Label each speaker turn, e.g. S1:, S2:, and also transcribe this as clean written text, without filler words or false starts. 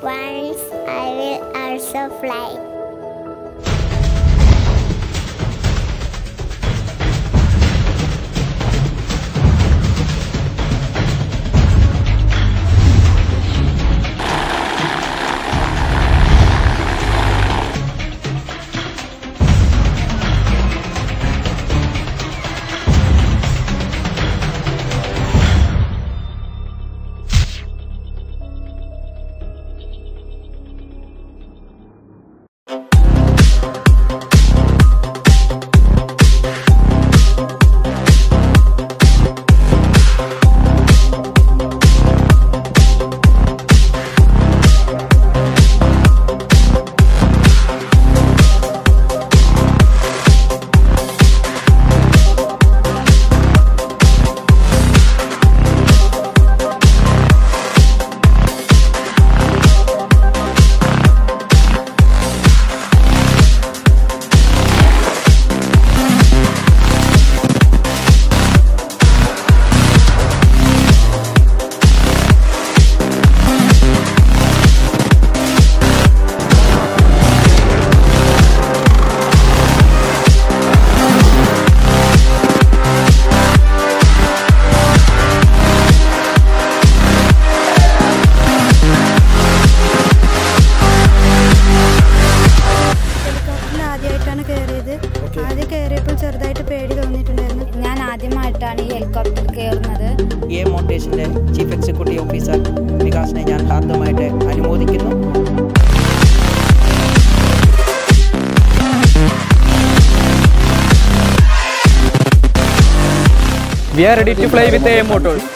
S1: Once I will also fly.
S2: ഞാൻ ആദ്യമായിട്ടാണ് ഈ ഹെലികോപ്റ്ററിൽ കയറുന്നത്.
S3: ഈ മോണ്ടേഷന്റെ ചീഫ് എക്സിക്യൂട്ടീവ് ഓഫീസർ വികാസിനെ ഞാൻ ആദ്യമായിട്ട് അനുമോദിക്കുന്നു.
S4: We are ready to fly with AM Motors.